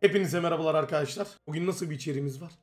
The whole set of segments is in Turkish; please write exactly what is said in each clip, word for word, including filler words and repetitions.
Hepinize merhabalar arkadaşlar. Bugün nasıl bir içeriğimiz var?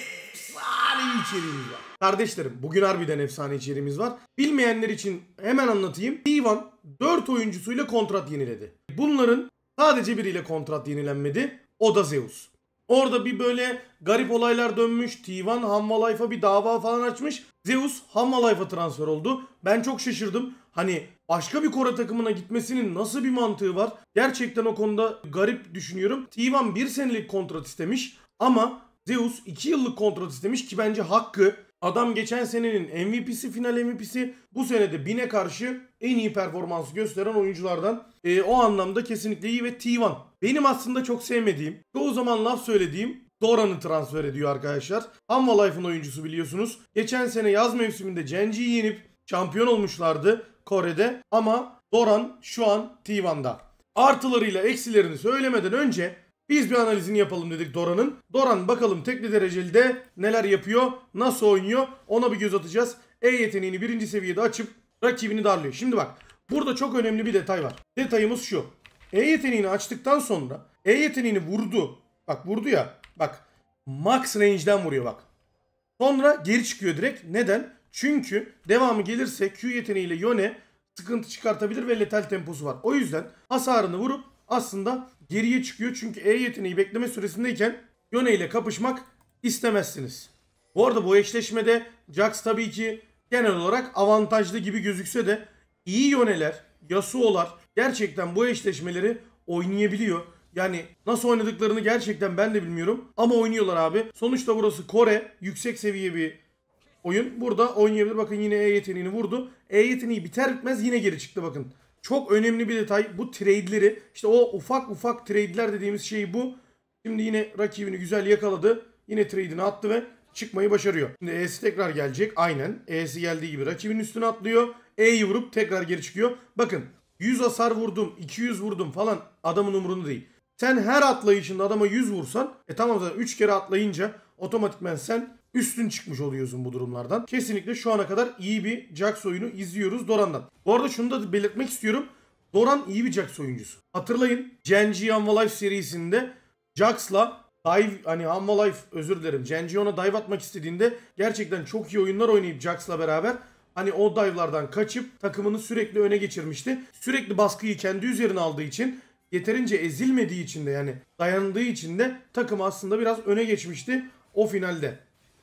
Efsane bir içeriğimiz var. Kardeşlerim, bugün harbiden efsane içeriğimiz var. Bilmeyenler için hemen anlatayım. T bir dört oyuncusuyla kontrat yeniledi. Bunların sadece biriyle kontrat yenilenmedi. O da Zeus. Orada bir böyle garip olaylar dönmüş. T bir Hanwha bir dava falan açmış. Zeus Hanwha transfer oldu. Ben çok şaşırdım. Hani başka bir Kore takımına gitmesinin nasıl bir mantığı var? Gerçekten o konuda garip düşünüyorum. T bir bir senelik kontrat istemiş ama Zeus iki yıllık kontrat istemiş ki bence hakkı. Adam geçen senenin M V P'si, final M V P'si, bu senede Bin'e karşı en iyi performansı gösteren oyunculardan. E, o anlamda kesinlikle iyi ve T bir benim aslında çok sevmediğim, çoğu zaman laf söylediğim Doran'ı transfer ediyor arkadaşlar. Hanwha oyuncusu biliyorsunuz. Geçen sene yaz mevsiminde Genji'yi yenip şampiyon olmuşlardı Kore'de ama Doran şu an T bir'da. Artılarıyla eksilerini söylemeden önce biz bir analizini yapalım dedik Doran'ın. Doran bakalım tekli dereceli neler yapıyor, nasıl oynuyor, ona bir göz atacağız. E yeteneğini birinci seviyede açıp rakibini darlıyor. Şimdi bak, burada çok önemli bir detay var. Detayımız şu. E yeteneğini açtıktan sonra E yeteneğini vurdu. Bak vurdu ya. Bak max range'den vuruyor bak. Sonra geri çıkıyor direkt. Neden? Çünkü devamı gelirse Q yeteneğiyle Yone sıkıntı çıkartabilir ve letal temposu var. O yüzden hasarını vurup aslında geriye çıkıyor. Çünkü E yeteneği bekleme süresindeyken Yone ile kapışmak istemezsiniz. Bu arada bu eşleşmede Jax tabii ki genel olarak avantajlı gibi gözükse de iyi Yone'ler, Yasuo'lar gerçekten bu eşleşmeleri oynayabiliyor. Yani nasıl oynadıklarını gerçekten ben de bilmiyorum. Ama oynuyorlar abi. Sonuçta burası Kore. Yüksek seviye bir oyun. Burada oynayabilir. Bakın yine E yeteneğini vurdu. E yeteneği biter bitmez yine geri çıktı bakın. Çok önemli bir detay. Bu trade'leri, işte o ufak ufak trade'ler dediğimiz şey bu. Şimdi yine rakibini güzel yakaladı. Yine trade'ini attı ve çıkmayı başarıyor. Şimdi E'si tekrar gelecek. Aynen. E'si geldiği gibi rakibin üstüne atlıyor. E'yi vurup tekrar geri çıkıyor. Bakın yüz hasar vurdum, iki yüz vurdum falan adamın umurunda değil. Sen her atlayışında adama yüz vursan, e tamam zaten üç kere atlayınca otomatikman sen üstün çıkmış oluyorsun bu durumlardan. Kesinlikle şu ana kadar iyi bir Jax oyunu izliyoruz Doran'dan. Bu arada şunu da belirtmek istiyorum. Doran iyi bir Jax oyuncusu. Hatırlayın Genji Hanwha serisinde Jax'la dive, hani Hanwha özür dilerim, Genji ona dive atmak istediğinde gerçekten çok iyi oyunlar oynayıp Jax'la beraber hani o dive'lardan kaçıp takımını sürekli öne geçirmişti. Sürekli baskıyı kendi üzerine aldığı için, yeterince ezilmediği için de, yani dayandığı için de takım aslında biraz öne geçmişti o finalde.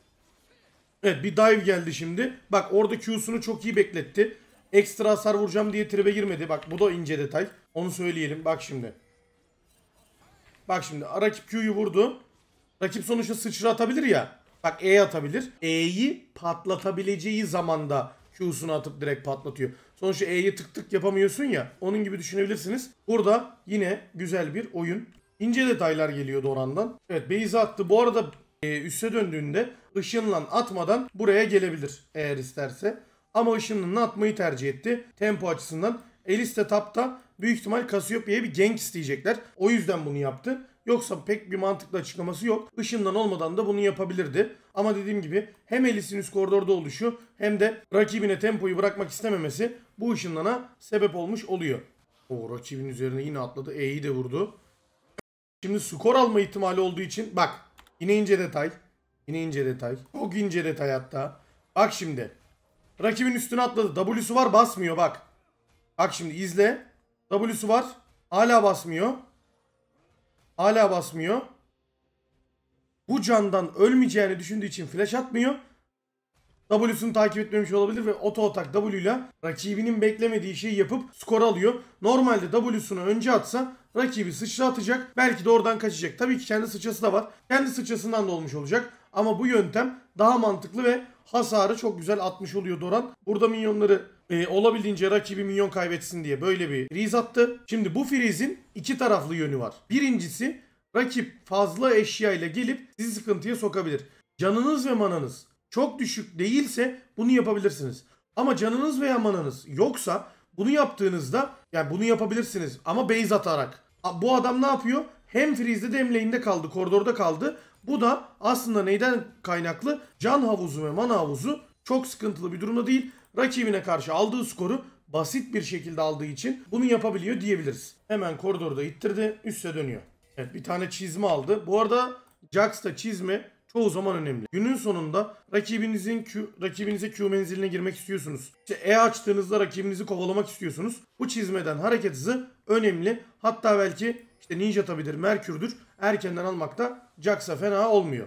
Evet, bir dive geldi şimdi. Bak orada Q'sunu çok iyi bekletti. Ekstra hasar vuracağım diye tribe girmedi. Bak bu da ince detay. Onu söyleyelim. Bak şimdi. Bak şimdi rakip Q'yu vurdu. Rakip sonuçta sıçra atabilir ya. Bak E atabilir. E'yi patlatabileceği zamanda Q'sunu atıp direkt patlatıyor. Sonuçta E'yi tık tık yapamıyorsun ya. Onun gibi düşünebilirsiniz. Burada yine güzel bir oyun. İnce detaylar geliyor Doran'dan. Evet, base attı. Bu arada e, üste döndüğünde ışınla atmadan buraya gelebilir eğer isterse. Ama ışınla atmayı tercih etti. Tempo açısından. Eliste tapta büyük ihtimal Cassiopeia'ya bir gank isteyecekler. O yüzden bunu yaptı. Yoksa pek bir mantıklı açıklaması yok. Işından olmadan da bunu yapabilirdi. Ama dediğim gibi hem Elis'in üst koridorda oluşu hem de rakibine tempoyu bırakmak istememesi bu ışınlana sebep olmuş oluyor. O rakibin üzerine yine atladı. E'yi de vurdu. Şimdi skor alma ihtimali olduğu için bak yine ince detay. Yine ince detay. Çok ince detay hatta. Bak şimdi. Rakibin üstüne atladı. W'su var, basmıyor bak. Bak şimdi izle. W'su var. Hala basmıyor. Hala basmıyor. Bu candan ölmeyeceğini düşündüğü için flash atmıyor. W'sunu takip etmemiş olabilir ve auto atak W ile rakibinin beklemediği şeyi yapıp skor alıyor. Normalde W'sunu önce atsa rakibi sıçra atacak. Belki de oradan kaçacak. Tabii ki kendi sıçrası da var. Kendi sıçrasından da olmuş olacak. Ama bu yöntem daha mantıklı ve hasarı çok güzel atmış oluyor Doran. Burada minyonları e, olabildiğince rakibi minyon kaybetsin diye böyle bir freeze attı. Şimdi bu freeze'in iki taraflı yönü var. Birincisi, rakip fazla eşya ile gelip sizi sıkıntıya sokabilir. Canınız ve mananız çok düşük değilse bunu yapabilirsiniz. Ama canınız veya mananız yoksa bunu yaptığınızda, yani bunu yapabilirsiniz ama base atarak. Bu adam ne yapıyor? Hem freeze'de hem lane'de kaldı, koridorda kaldı. Bu da aslında neyden kaynaklı? Can havuzu ve mana havuzu çok sıkıntılı bir durumda değil. Rakibine karşı aldığı skoru basit bir şekilde aldığı için bunu yapabiliyor diyebiliriz. Hemen koridorda ittirdi, üste dönüyor. Evet, bir tane çizme aldı. Bu arada Jax'ta çizme çoğu zaman önemli. Günün sonunda rakibinizin Q, rakibinize Q menziline girmek istiyorsunuz. İşte E açtığınızda rakibinizi kovalamak istiyorsunuz. Bu çizmeden hareket hızı önemli. Hatta belki işte Ninja tabidir, Merkür'dür. Erkenden almakta Jax'a fena olmuyor.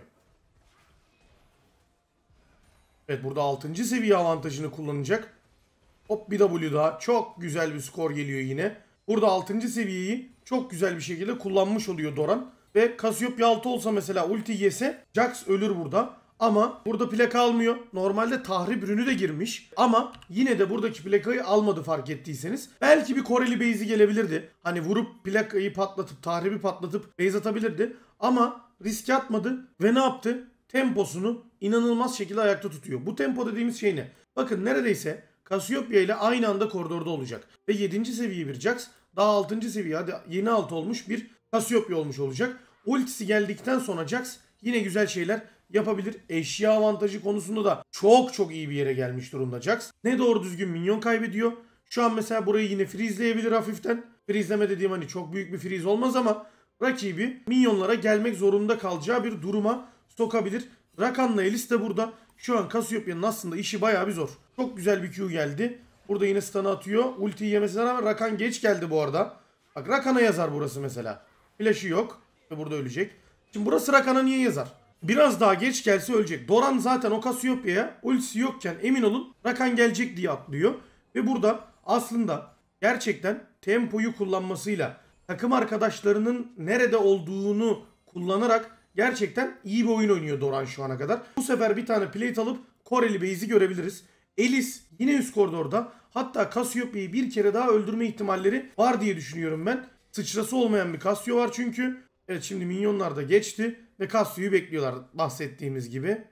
Evet, burada altıncı seviye avantajını kullanacak. Hop, bir W daha. Çok güzel bir skor geliyor yine. Burada altıncı seviyeyi çok güzel bir şekilde kullanmış oluyor Doran. Ve Cassiopeia altı olsa mesela ulti yese Jax ölür burada. Ama burada plaka almıyor. Normalde tahrip ürünü de girmiş. Ama yine de buradaki plakayı almadı fark ettiyseniz. Belki bir Koreli base'i gelebilirdi. Hani vurup plakayı patlatıp tahribi patlatıp base atabilirdi. Ama riske atmadı ve ne yaptı? Temposunu inanılmaz şekilde ayakta tutuyor. Bu tempo dediğimiz şey ne? Bakın neredeyse Cassiopeia ile aynı anda koridorda olacak. Ve yedinci seviye bir Jax, daha altıncı seviye, hadi yeni altı olmuş bir Cassiopeia olmuş olacak. Ultisi geldikten sonra Jax yine güzel şeyler yapabilir. Eşya avantajı konusunda da çok çok iyi bir yere gelmiş durumda Jax. Ne doğru düzgün minyon kaybediyor. Şu an mesela burayı yine freezeleyebilir hafiften. Freezeleme dediğim hani çok büyük bir freeze olmaz ama rakibi minyonlara gelmek zorunda kalacağı bir duruma sokabilir. Rakan'la Elis de burada. Şu an Cassiopeia'nın aslında işi bayağı bir zor. Çok güzel bir Q geldi. Burada yine stun'ı atıyor. Ultiyi yemesine rağmen Rakan geç geldi bu arada. Bak, Rakan'a yazar burası mesela. Flash'ı yok. Ve burada ölecek. Şimdi burası Rakan'a niye yazar? Biraz daha geç gelse ölecek. Doran zaten o Cassiopeia'ya ultisi yokken emin olun Rakan gelecek diye atlıyor. Ve burada aslında gerçekten tempoyu kullanmasıyla takım arkadaşlarının nerede olduğunu kullanarak gerçekten iyi bir oyun oynuyor Doran şu ana kadar. Bu sefer bir tane plate alıp Koreli base'i görebiliriz. Elis yine üst koridorda. Hatta Cassiopeia'yı bir kere daha öldürme ihtimalleri var diye düşünüyorum ben. Sıçrası olmayan bir Cassio var çünkü. Evet, şimdi minyonlar da geçti ve Cassio'yu bekliyorlar bahsettiğimiz gibi.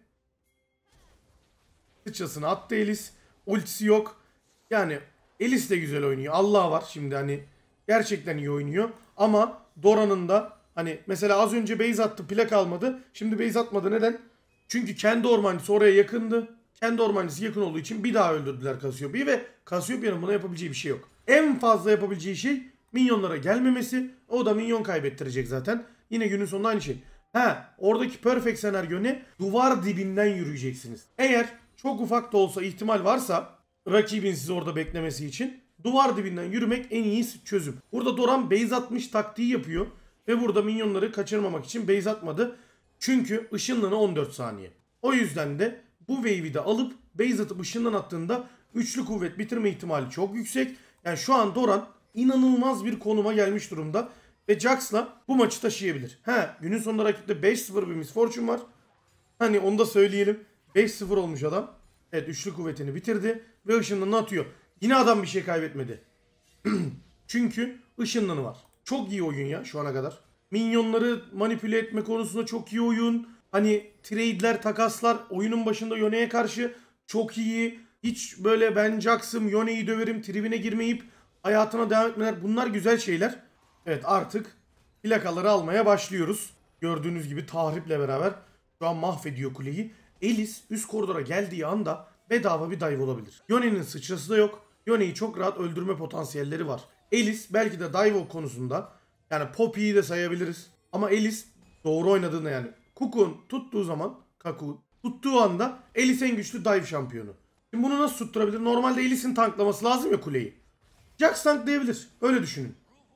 Sıçrasını attı Elis. Ultisi yok. Yani Elis de güzel oynuyor. Allah var şimdi, hani gerçekten iyi oynuyor. Ama Doran'ın da hani mesela az önce base attı, plak almadı. Şimdi base atmadı. Neden? Çünkü kendi ormancısı oraya yakındı. Kendi ormancısı yakın olduğu için bir daha öldürdüler Cassiopeia'yı ve Cassiopeia'nın buna yapabileceği bir şey yok. En fazla yapabileceği şey minyonlara gelmemesi. O da minyon kaybettirecek zaten. Yine günün sonunda aynı şey. Ha, oradaki perfect senaryo ne? Duvar dibinden yürüyeceksiniz. Eğer çok ufak da olsa ihtimal varsa rakibin sizi orada beklemesi için duvar dibinden yürümek en iyi çözüm. Burada Doran base atmış taktiği yapıyor. Ve burada minyonları kaçırmamak için base atmadı. Çünkü ışınlanı on dört saniye. O yüzden de bu wave'i de alıp base atıp ışından attığında üçlü kuvvet bitirme ihtimali çok yüksek. Yani şu an Doran inanılmaz bir konuma gelmiş durumda. Ve Jax'la bu maçı taşıyabilir. He, günün sonunda rakipte beş sıfır bir Miss Fortune var. Hani onu da söyleyelim. beş sıfır olmuş adam. Evet, üçlü kuvvetini bitirdi. Ve ışınlanı atıyor. Yine adam bir şey kaybetmedi. Çünkü ışınlanı var. Çok iyi oyun ya şu ana kadar. Minyonları manipüle etme konusunda çok iyi oyun. Hani trade'ler, takaslar oyunun başında Yone'ye karşı çok iyi. Hiç böyle ben Jax'ım, Yone'yi döverim tribine girmeyip hayatına devam etmeler, bunlar güzel şeyler. Evet, artık plakaları almaya başlıyoruz. Gördüğünüz gibi tahriple beraber şu an mahvediyor kuleyi. Elis üst koridora geldiği anda bedava bir dive olabilir. Yone'nin sıçrası da yok. Yone'yi çok rahat öldürme potansiyelleri var. Elis belki de dive konusunda, yani Poppy'yi de sayabiliriz. Ama Elis doğru oynadığında, yani Cocoon tuttuğu zaman, Kaku tuttuğu anda Elis en güçlü dive şampiyonu. Şimdi bunu nasıl tutturabilir? Normalde Elis'in tanklaması lazım ya kuleyi. Jax tanklayabilir. Öyle düşünün.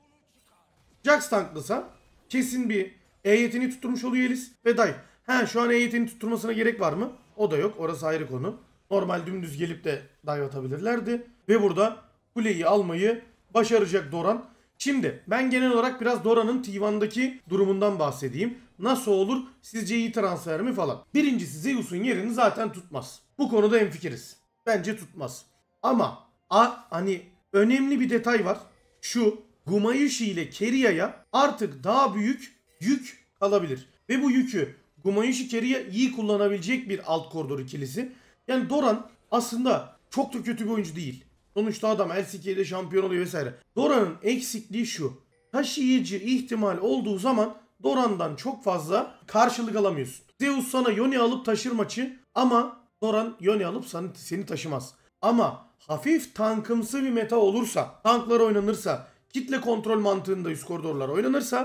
Jax tanklasa kesin bir E yeteneği tutturmuş oluyor Elis ve dive. He, şu an E yeteneği tutturmasına gerek var mı? O da yok. Orası ayrı konu. Normal dümdüz gelip de dive atabilirlerdi. Ve burada kuleyi almayı başaracak Doran. Şimdi ben genel olarak biraz Doran'ın T bir'daki durumundan bahsedeyim. Nasıl olur? Sizce iyi transfer mi falan. Birincisi, Zeus'un yerini zaten tutmaz. Bu konuda hemfikiriz. Bence tutmaz. Ama a, hani önemli bir detay var. Şu, Gumayushi ile Keria'ya artık daha büyük yük kalabilir. Ve bu yükü Gumayushi Keria iyi kullanabilecek bir alt koridor ikilisi. Yani Doran aslında çok da kötü bir oyuncu değil. Sonuçta adam L C K'de şampiyon oluyor vesaire. Doran'ın eksikliği şu. Taşıyıcı ihtimal olduğu zaman Doran'dan çok fazla karşılık alamıyorsun. Zeus sana Yone alıp taşır maçı ama Doran Yone alıp seni taşımaz. Ama hafif tankımsı bir meta olursa, tanklar oynanırsa, kitle kontrol mantığında üst koridorlar oynanırsa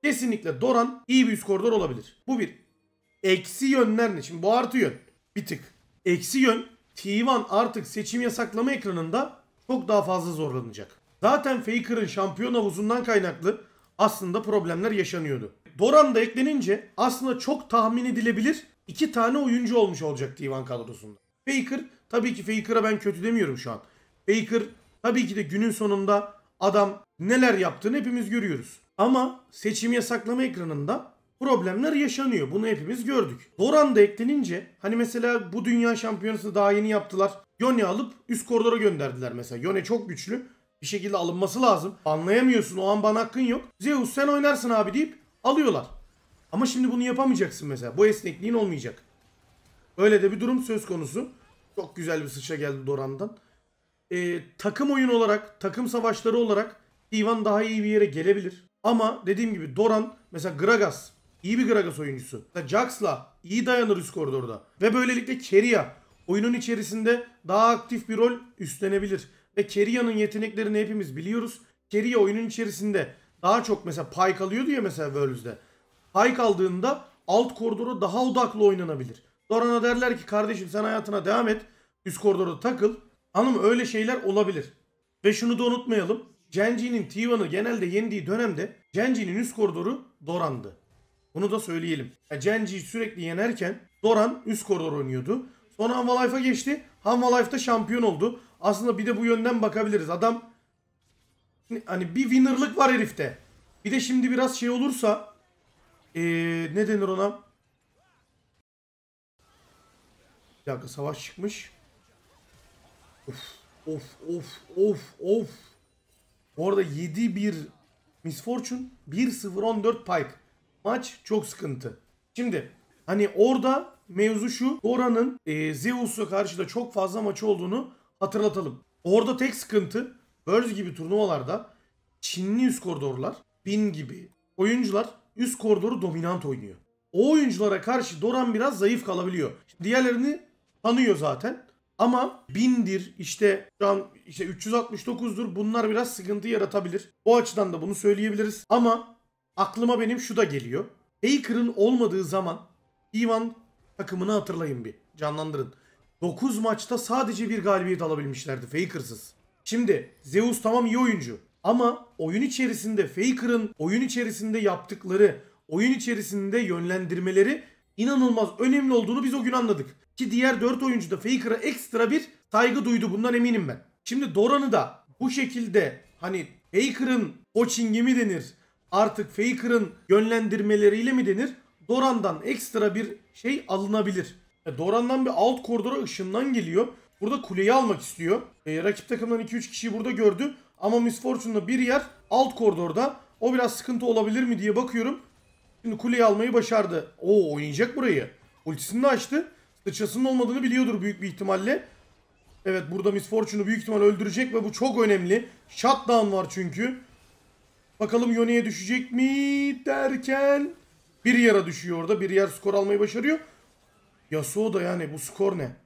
Kesinlikle Doran iyi bir üst koridor olabilir. Bu bir. Eksi yönler ne? Şimdi bu artı yön. Bir tık. Eksi yön T bir artık seçim yasaklama ekranında çok daha fazla zorlanacak. Zaten Faker'ın şampiyon havuzundan kaynaklı aslında problemler yaşanıyordu. Doran da eklenince aslında çok tahmin edilebilir iki tane oyuncu olmuş olacak T bir kadrosunda. Faker, tabii ki Faker'a ben kötü demiyorum şu an. Faker tabii ki de günün sonunda adam neler yaptığını hepimiz görüyoruz. Ama seçim yasaklama ekranında problemler yaşanıyor. Bunu hepimiz gördük. Doran da eklenince hani mesela bu dünya şampiyonası daha yeni yaptılar. Yone alıp üst koridora gönderdiler mesela. Yone çok güçlü. Bir şekilde alınması lazım. Anlayamıyorsun, o an bana hakkın yok. Zeus sen oynarsın abi deyip alıyorlar. Ama şimdi bunu yapamayacaksın mesela. Bu esnekliğin olmayacak. Öyle de bir durum söz konusu. Çok güzel bir sıçra geldi Doran'dan. Ee, takım oyun olarak, takım savaşları olarak Ivan daha iyi bir yere gelebilir. Ama dediğim gibi Doran, mesela Gragas iyi bir Gragas oyuncusu. Jax'la iyi dayanır üst koridorda. Ve böylelikle Keria oyunun içerisinde daha aktif bir rol üstlenebilir. Ve Keria'nın yeteneklerini hepimiz biliyoruz. Keria oyunun içerisinde daha çok mesela Pyke alıyordu ya mesela Worlds'de. Pyke aldığında alt koridora daha odaklı oynanabilir. Doran'a derler ki kardeşim sen hayatına devam et. Üst koridorda takıl. Hanım öyle şeyler olabilir. Ve şunu da unutmayalım. Genji'nin T bir'ı genelde yendiği dönemde Genji'nin üst koridoru Doran'dı. Bunu da söyleyelim. Yani Genji'yi sürekli yenerken Doran üst koridor oynuyordu. Sonra Hanwha Life'a geçti. Hanwha Life'da şampiyon oldu. Aslında bir de bu yönden bakabiliriz. Adam hani bir winner'lık var herifte. Bir de şimdi biraz şey olursa ee, ne denir ona? Bir dakika, savaş çıkmış. Of of of of of. Bu arada yedi bir Miss Fortune, bir sıfır on dört Pyke. Maç çok sıkıntı. Şimdi hani orada mevzu şu. Doran'ın e, Zeus'a karşı da çok fazla maçı olduğunu hatırlatalım. Orada tek sıkıntı Worlds gibi turnuvalarda Çinli üst koridorlar, Bin gibi oyuncular üst koridoru dominant oynuyor. O oyunculara karşı Doran biraz zayıf kalabiliyor. Diğerlerini tanıyor zaten. Ama Bin'dir işte şu an işte üç yüz altmış dokuzdur, bunlar biraz sıkıntı yaratabilir. O açıdan da bunu söyleyebiliriz. Ama aklıma benim şu da geliyor. Faker'ın olmadığı zaman Ivan takımını hatırlayın bir. Canlandırın. dokuz maçta sadece bir galibiyet alabilmişlerdi Faker'sız. Şimdi Zeus tamam iyi oyuncu. Ama oyun içerisinde Faker'ın oyun içerisinde yaptıkları, oyun içerisinde yönlendirmeleri inanılmaz önemli olduğunu biz o gün anladık. Ki diğer dört oyuncu da Faker'a ekstra bir saygı duydu, bundan eminim ben. Şimdi Doran'ı da bu şekilde hani Faker'ın coaching'i mi denir, artık Faker'ın yönlendirmeleriyle mi denir, Doran'dan ekstra bir şey alınabilir. E Doran'dan bir alt koridora ışından geliyor. Burada kuleyi almak istiyor. E, rakip takımdan iki üç kişiyi burada gördü. Ama Miss Fortune'da bir yer alt koridorda. O biraz sıkıntı olabilir mi diye bakıyorum. Şimdi kuleyi almayı başardı. Oo, oynayacak burayı. Ultisini de açtı. Sıçrasının olmadığını biliyordur büyük bir ihtimalle. Evet, burada Miss Fortune'u büyük ihtimal öldürecek ve bu çok önemli. Shutdown var çünkü. Bakalım Yone'ye düşecek mi derken bir yere düşüyor orada. Bir yer skor almayı başarıyor. Yasuo da, yani bu skor ne?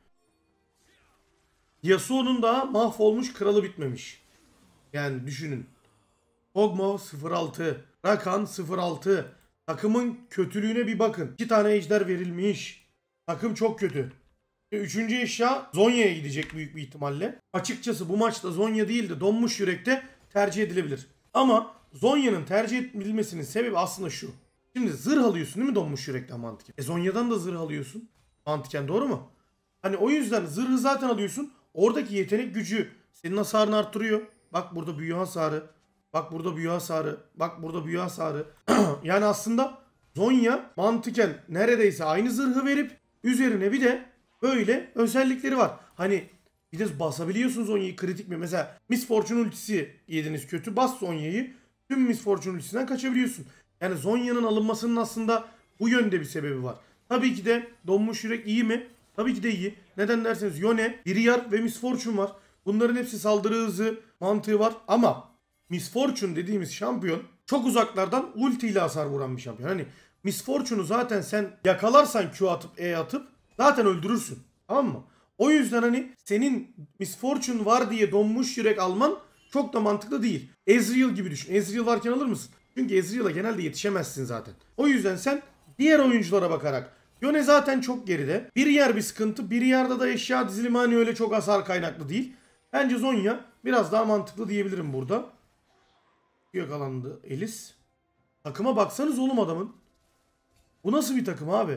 Yasuo'nun daha mahvolmuş kralı bitmemiş. Yani düşünün. Kog'Maw sıfır altı. Rakan sıfır altı. Takımın kötülüğüne bir bakın. İki tane ejder verilmiş. Takım çok kötü. Üçüncü eşya Zhonya'ya gidecek büyük bir ihtimalle. Açıkçası bu maçta Zhonya değil de Donmuş Yürek'te tercih edilebilir. Ama Zhonya'nın tercih edilmesinin sebebi aslında şu. Şimdi zırh alıyorsun değil mi Donmuş Yürek'ten mantıken? E Zhonya'dan da zırh alıyorsun. Mantıken doğru mu? Hani o yüzden zırhı zaten alıyorsun. Oradaki yetenek gücü senin hasarını arttırıyor. Bak burada büyü hasarı. Bak burada büyü hasarı. Bak burada büyü hasarı. Yani aslında Zhonya mantıken neredeyse aynı zırhı verip üzerine bir de böyle özellikleri var. Hani bir de basabiliyorsunuz Zhonya'yı kritik mi? Mesela Miss Fortune ultisi yediniz kötü. Bas Zhonya'yı. Tüm Miss Fortune ultisinden kaçabiliyorsun. Yani Zhonya'nın alınmasının aslında bu yönde bir sebebi var. Tabii ki de Donmuş Yürek iyi mi? Tabii ki de iyi. Neden derseniz Yone, Briar ve Miss Fortune var. Bunların hepsi saldırı hızı, mantığı var. Ama Miss Fortune dediğimiz şampiyon çok uzaklardan ulti ile hasar vuran bir şampiyon. Hani Miss Fortune'u zaten sen yakalarsan Q atıp E atıp zaten öldürürsün. Tamam mı? O yüzden hani senin Miss Fortune var diye Donmuş Yürek alman çok da mantıklı değil. Ezreal gibi düşün. Ezreal varken alır mısın? Çünkü Ezreal'a genelde yetişemezsin zaten. O yüzden sen diğer oyunculara bakarak, Yone zaten çok geride. Bir yer bir sıkıntı, bir yerde de eşya dizilimi hani öyle çok hasar kaynaklı değil. Bence Zhonya biraz daha mantıklı diyebilirim burada. Yakalandı Elis. Takıma baksanız oğlum adamın. Bu nasıl bir takım abi?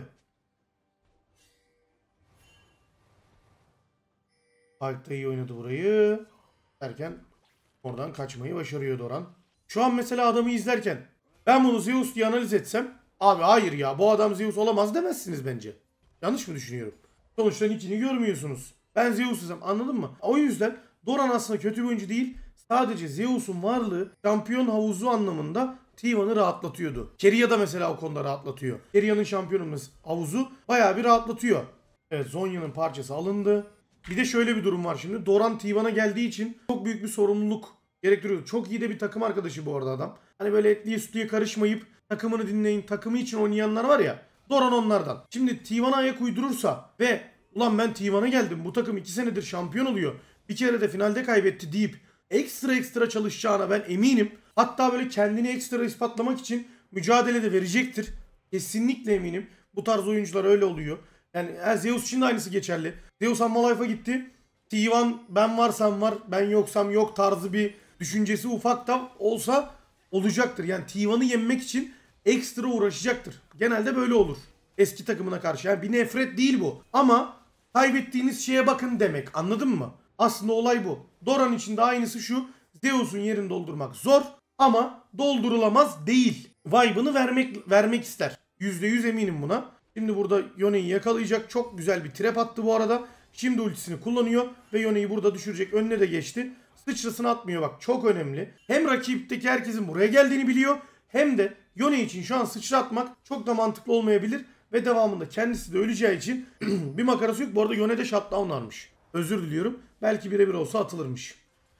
Park da iyi oynadı burayı. Derken oradan kaçmayı başarıyor Doran. Şu an mesela adamı izlerken ben bunu Zeus diye analiz etsem, abi hayır ya bu adam Zeus olamaz demezsiniz bence. Yanlış mı düşünüyorum? Sonuçta nickini görmüyorsunuz. Ben Zeus'uzum, anladın mı? O yüzden Doran aslında kötü bir oyuncu değil. Sadece Zeus'un varlığı şampiyon havuzu anlamında T bir'ı rahatlatıyordu. Keria da mesela o konuda rahatlatıyor. Keria'nın şampiyonumuz havuzu bayağı bir rahatlatıyor. Evet, Zhonya'nın parçası alındı. Bir de şöyle bir durum var şimdi. Doran T bir'e geldiği için çok büyük bir sorumluluk gerektiriyor. Çok iyi de bir takım arkadaşı bu arada adam. Hani böyle etliye sütlüye karışmayıp takımını dinleyin, takımı için oynayanlar var ya. Doran onlardan. Şimdi T bir'e ayak uydurursa ve ulan ben T bir'e geldim, bu takım iki senedir şampiyon oluyor, bir kere de finalde kaybetti deyip ekstra ekstra çalışacağına ben eminim. Hatta böyle kendini ekstra ispatlamak için mücadele de verecektir. Kesinlikle eminim. Bu tarz oyuncular öyle oluyor. Yani Zeus için de aynısı geçerli. Zeus Unmalife'a gitti. T bir ben varsam var, ben yoksam yok tarzı bir düşüncesi ufak da olsa olacaktır. Yani T bir'ı yenmek için ekstra uğraşacaktır. Genelde böyle olur. Eski takımına karşı. Yani bir nefret değil bu. Ama kaybettiğiniz şeye bakın demek. Anladın mı? Aslında olay bu. Doran için de aynısı şu. Zeus'un yerini doldurmak zor ama doldurulamaz değil. Vibe'ını vermek vermek ister. yüzde yüz eminim buna. Şimdi burada Yone'yi yakalayacak. Çok güzel bir trap attı bu arada. Şimdi ultisini kullanıyor ve Yone'yi burada düşürecek. Önüne de geçti. Sıçrasını atmıyor bak, çok önemli. Hem rakipteki herkesin buraya geldiğini biliyor, hem de Yone için şu an sıçra atmak çok da mantıklı olmayabilir. Ve devamında kendisi de öleceği için bir makarası yok. Bu arada Yone de shutdown almış. Özür diliyorum. Belki birebir olsa atılırmış.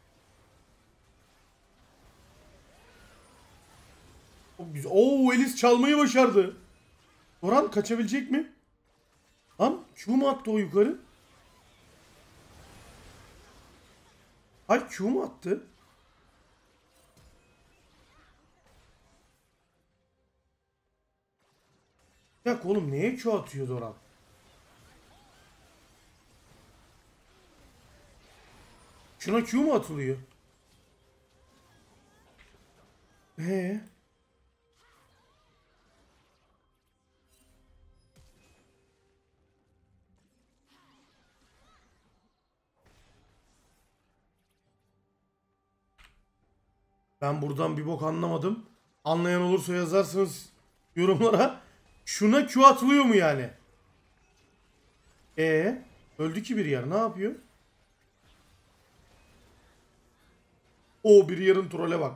Çok güzel. Oo, Elis çalmayı başardı. Doran kaçabilecek mi? Lan Q mu attı o yukarı? Ay Q mu attı? Ya oğlum neye Q atıyor Doran? Şuna Q mu atılıyor? He. Ben buradan bir bok anlamadım. Anlayan olursa yazarsınız yorumlara. Şuna Q atılıyor mu yani? E öldü ki bir yer. Ne yapıyor? O bir yarın trole bak.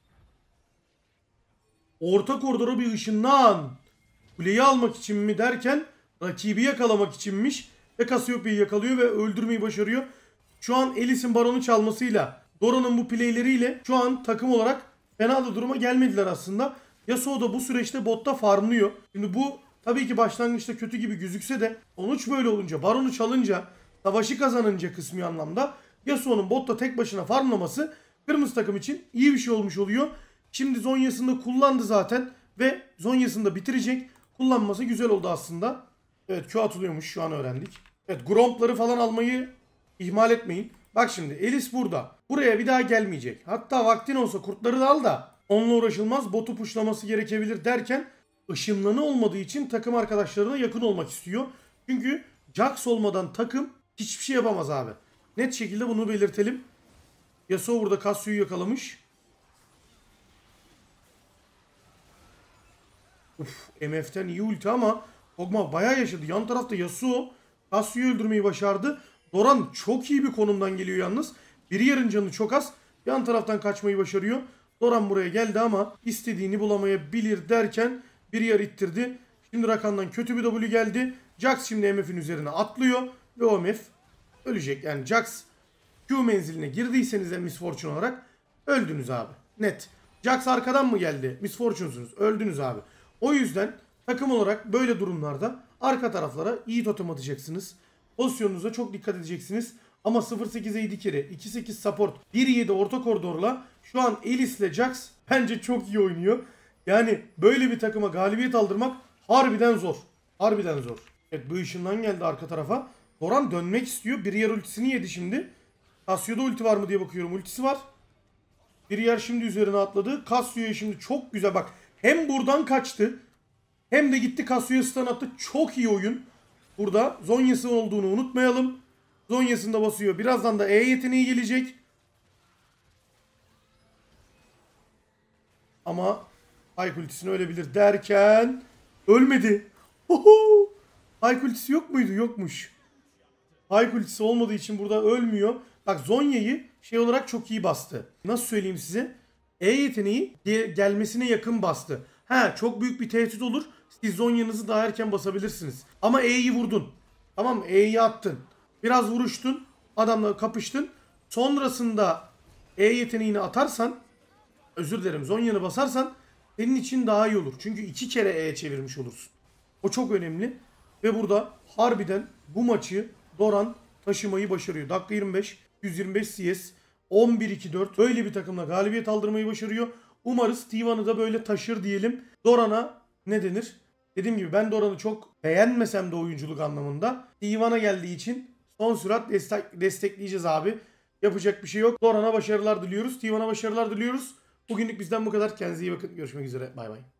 Orta koridora bir ışınlan. Kuleyi almak için mi derken rakibi yakalamak içinmiş. Ve Cassiopeia'yı yakalıyor ve öldürmeyi başarıyor. Şu an Elis'in baronu çalmasıyla, Doran'ın bu playleriyle şu an takım olarak fena da duruma gelmediler aslında. Yasuo da bu süreçte botta farmlıyor. Şimdi bu tabii ki başlangıçta kötü gibi gözükse de sonuç böyle olunca, baronu çalınca, savaşı kazanınca kısmi anlamda Yasuo'nun botta tek başına farmlaması kırmızı takım için iyi bir şey olmuş oluyor. Şimdi Zhonya'sını kullandı zaten ve Zhonya'sını da bitirecek. Kullanması güzel oldu aslında. Evet, Q atılıyormuş, şu an öğrendik. Evet, Gromp'ları falan almayı ihmal etmeyin. Bak şimdi Elis burada. Buraya bir daha gelmeyecek. Hatta vaktin olsa kurtları da al da onunla uğraşılmaz, botu puşlaması gerekebilir derken ışınlanı olmadığı için takım arkadaşlarına yakın olmak istiyor. Çünkü Jax olmadan takım hiçbir şey yapamaz abi. Net şekilde bunu belirtelim. Yasuo burada Cassio'yu yakalamış. Uf, M F'ten iyi ulti ama Kog'Maw bayağı yaşadı. Yan tarafta Yasuo Cassio'yu öldürmeyi başardı. Doran çok iyi bir konumdan geliyor yalnız. Biri yarın canı çok az. Yan taraftan kaçmayı başarıyor. Doran buraya geldi ama istediğini bulamayabilir derken bir yer ittirdi. Şimdi Rakan'dan kötü bir W geldi. Jax şimdi M F'in üzerine atlıyor. Ve o M F ölecek. Yani Jax Q menziline girdiyseniz de Miss Fortune olarak öldünüz abi. Net. Jax arkadan mı geldi? Miss Fortune'sunuz. Öldünüz abi. O yüzden takım olarak böyle durumlarda arka taraflara iyi totem atacaksınız. Pozisyonunuza çok dikkat edeceksiniz. Ama sıfır sekiz A D carry, iki sekiz support, bir yedi orta koridorla şu an Elis ile Jax bence çok iyi oynuyor. Yani böyle bir takıma galibiyet aldırmak harbiden zor. Harbiden zor. Evet, bu ışından geldi arka tarafa. Doran dönmek istiyor. Bir yer ultisini yedi şimdi. Cassio'da ulti var mı diye bakıyorum. Ultisi var. Bir yer şimdi üzerine atladı. Cassio'ya şimdi çok güzel bak. Hem buradan kaçtı. Hem de gitti Cassio'ya stun attı. Çok iyi oyun. Burada Zhonya'sı olduğunu unutmayalım. Zhonya'sını da basıyor. Birazdan da E yeteneği gelecek. Ama Pyke ultisini ölebilir derken ölmedi. Hoho! Pyke ultisi yok muydu? Yokmuş. Pyke ultisi olmadığı için burada ölmüyor. Bak Zhonya'yı şey olarak çok iyi bastı. Nasıl söyleyeyim size? E yeteneği gelmesine yakın bastı. Ha, çok büyük bir tehdit olur. Siz Zhonya'nızı daha erken basabilirsiniz. Ama E'yi vurdun. Tamam mı? E'yi attın. Biraz vuruştun. Adamla kapıştın. Sonrasında E yeteneğini atarsan, özür dilerim, Zhonya'nı basarsan senin için daha iyi olur. Çünkü iki kere E çevirmiş olursun. O çok önemli. Ve burada harbiden bu maçı Doran taşımayı başarıyor. Dakika yirmi beş, yüz yirmi beş C S, on bir iki dört. Böyle bir takımla galibiyet aldırmayı başarıyor. Umarız T bir'ı da böyle taşır diyelim. Doran'a ne denir? Dediğim gibi ben Doran'ı çok beğenmesem de oyunculuk anlamında T bir'a geldiği için son sürat destek, destekleyeceğiz abi. Yapacak bir şey yok. Doran'a başarılar diliyoruz. T bir'a başarılar diliyoruz. Bugünlük bizden bu kadar. Kendinize iyi bakın. Görüşmek üzere. Bay bay.